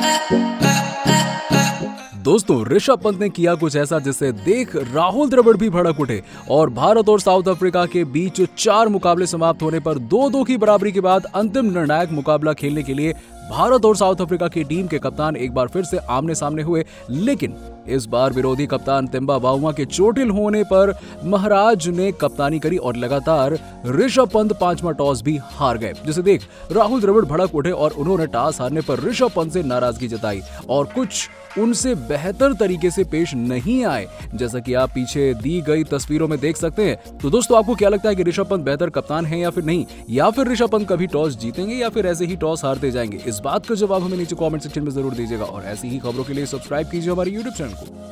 दोस्तों, ऋषभ पंत ने किया कुछ ऐसा जिसे देख राहुल द्रविड़ भी भड़क उठे और भारत और साउथ अफ्रीका के बीच 4 मुकाबले समाप्त होने पर 2-2 की बराबरी के बाद अंतिम निर्णायक मुकाबला खेलने के लिए भारत और साउथ अफ्रीका की टीम के कप्तान एक बार फिर से आमने सामने हुए। लेकिन इस बार विरोधी कप्तान तिम्बा बाउआ के चोटिल होने पर महाराज ने कप्तानी करी और लगातार ऋषभ पंत 5वां टॉस भी हार गए, जिसे देख राहुल द्रविड़ भड़क उठे और उन्होंने टॉस हारने पर ऋषभ पंत से नाराजगी जताई और कुछ उनसे बेहतर तरीके से पेश नहीं आए, जैसा कि आप पीछे दी गई तस्वीरों में देख सकते हैं। तो दोस्तों, आपको क्या लगता है कि ऋषभ पंत बेहतर कप्तान है या फिर नहीं, या फिर ऋषभ पंत कभी टॉस जीतेंगे या फिर ऐसे ही टॉस हारते जाएंगे? इस बात का जवाब हमें नीचे कमेंट सेक्शन में जरूर दीजिएगा और ऐसी ही खबरों के लिए सब्सक्राइब कीजिए हमारे YouTube चैनल को।